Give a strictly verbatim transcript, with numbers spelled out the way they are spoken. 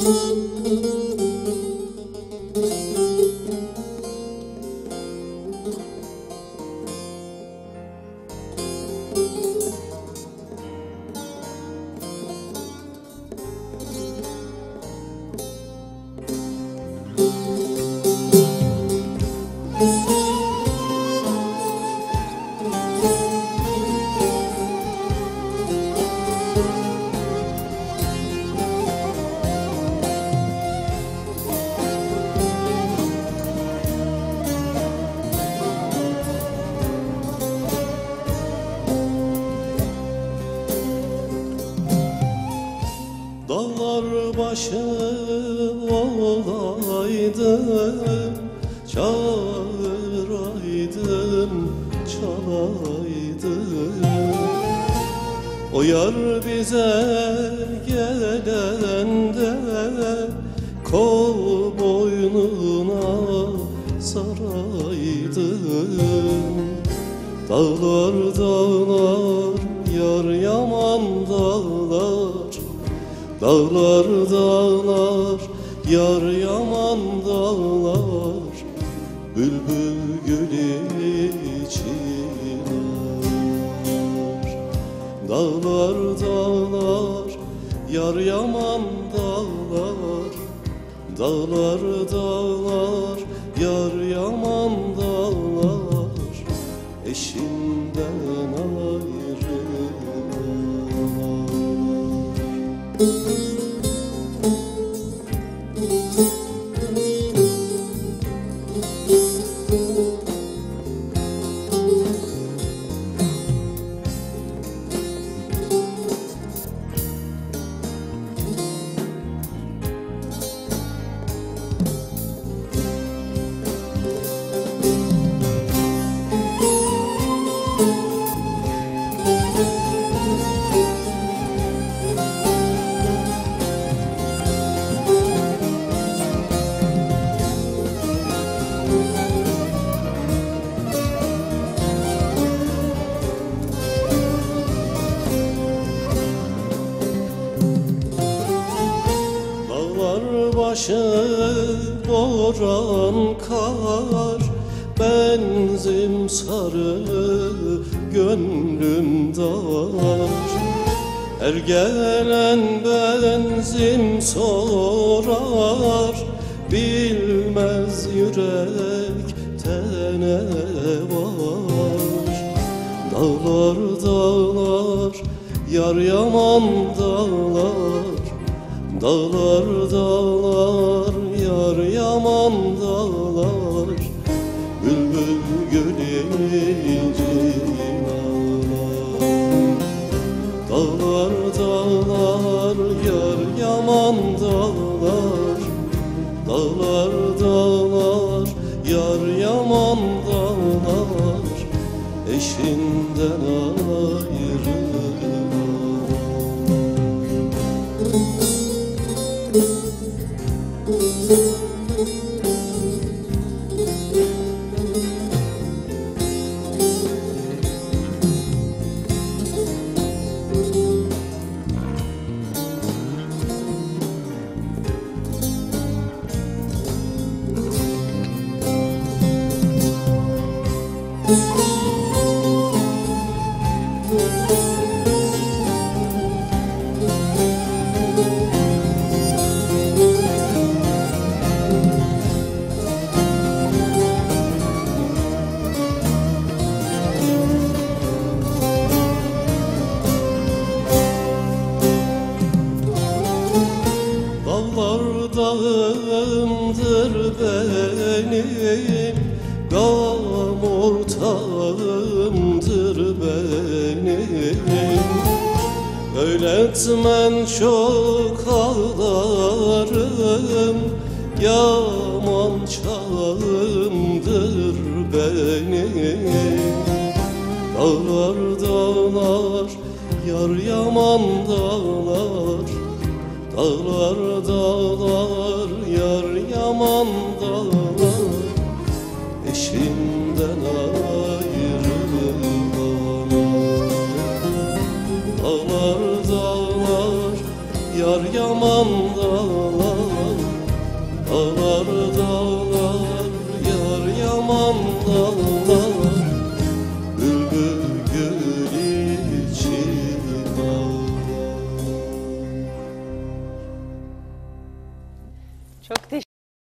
Dağlar başı olaydım, çağıraydım, çalaydım. O yar bize gelende kol boynuna saraydım. Dağlar dağlar yar yaman dağlar, dağlar dağlar yar yaman dağlar, bülbül gülü çiğner. Dağlar dağlar yar yaman dağlar, dağlar dağlar yar yaman dağlar, eşinden ayrılar. Başı boran kar, benzim sarı gönlüm dar. Her gelen benzim sorar, bilmez yürekte ne var. Dağlar dağlar yar yaman dağlar, dağlar dağlar yar yaman dağlar, bülbül gülü ağlar. Dağlar dağlar yar yaman dağlar, dağlar dağlar yar yaman dağlar, eşinden ayrılar. Dağlar dağımdır benim, gam ortağımdır benim. Öğretmen çok ağlarım, yaman çağımdır benim. Dağlar dağlar yar yaman dağlar, dağlar dağlar yar yaman dağlar, eşinden ayrılar. Dağlar dağlar yar yaman dağlar, Dağlar dağlar yar yaman dağlar, bülbül gül için ağlar. Çok teşekkür